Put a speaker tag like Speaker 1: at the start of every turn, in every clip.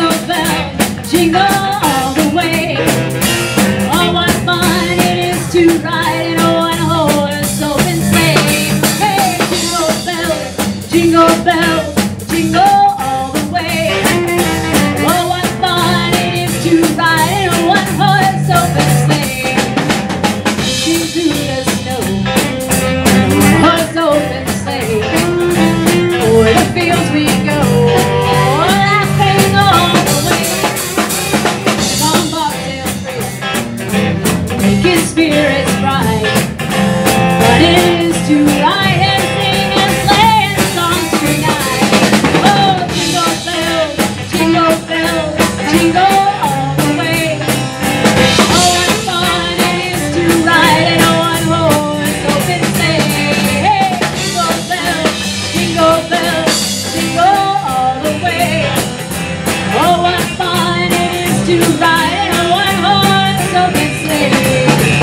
Speaker 1: jingle bells, jingle all the way. Oh, what fun it is to ride in a one-horse open sleigh. Hey, jingle bells, jingle all the way. Oh, what fun it is to ride in a one-horse open sleigh. Dashing through the snow, one-horse open sleigh. O'er the fields we go, laughing all the way. On bobtail trail, making spirits bright. Fun it is to ride and sing and play and songs tonight. Oh, jingle bells, jingle all the way. Oh, what fun it is to ride in a one-horse open sleigh. Hey, jingle bells, jingle all the way. Oh, what fun it is to ride in a one-horse open sleigh.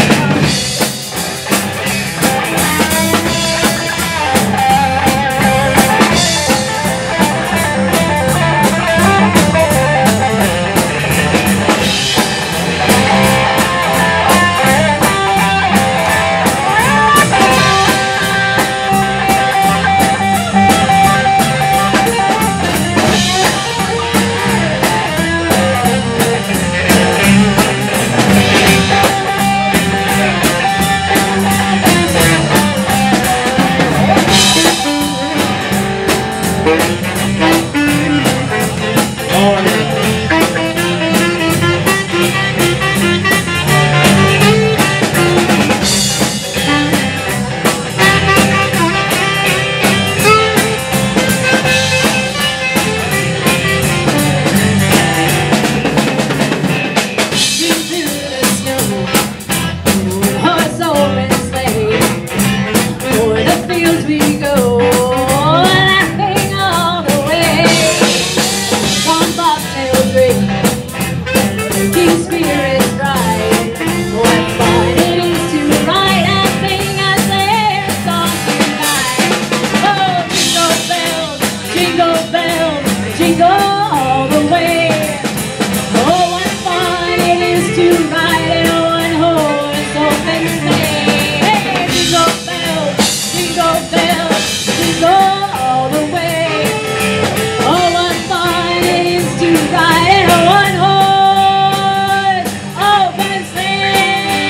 Speaker 1: Jingle all the way. Oh, what fun it is to ride in a one-horse open sleigh. Hey, jingle bells, jingle all the way. Oh, what fun it is to ride in a one-horse open sleigh.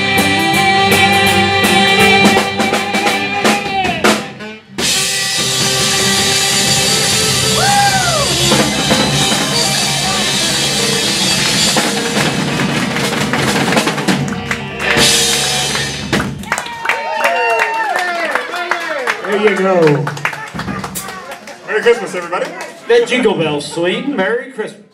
Speaker 2: There you go. Merry Christmas, everybody.
Speaker 3: Let Jingle Bells swing. Merry Christmas.